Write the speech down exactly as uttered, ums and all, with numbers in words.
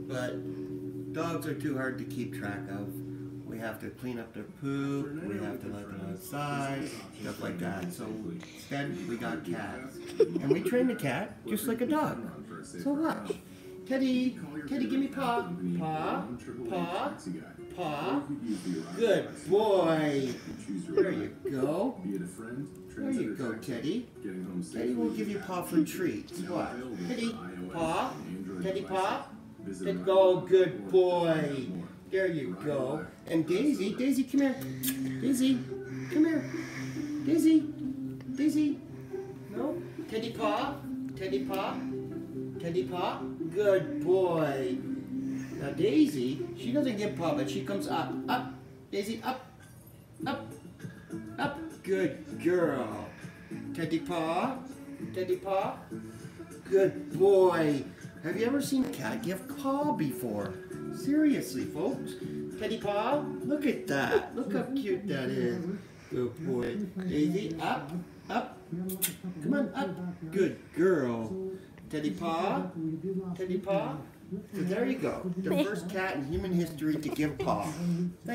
but dogs are too hard to keep track of. We have to clean up their poop, we have to let them outside, stuff like that. So instead we got cats. And we train the cat just like a dog. So watch. Teddy, Teddy, give me paw. Paw, paw, paw. Good boy. There you go. There you go, Teddy. Teddy will give you paw for treats. What? Teddy, paw. Teddy, paw. Teddy, go, good boy. There you go. And Daisy, Daisy, come here. Daisy, come here. Daisy, Daisy. No? Teddy paw, Teddy paw, Teddy paw. Good boy. Now Daisy, she doesn't give paw, but she comes up, up. Daisy, up, up, up. Good girl. Teddy paw, Teddy paw. Good boy. Have you ever seen a cat give paw before? Seriously, folks. Teddy paw, look at that. Look how cute that is. Good boy. Daisy, up, up. Come on, up. Good girl. Teddy paw, Teddy paw. So there you go. The first cat in human history to give paw.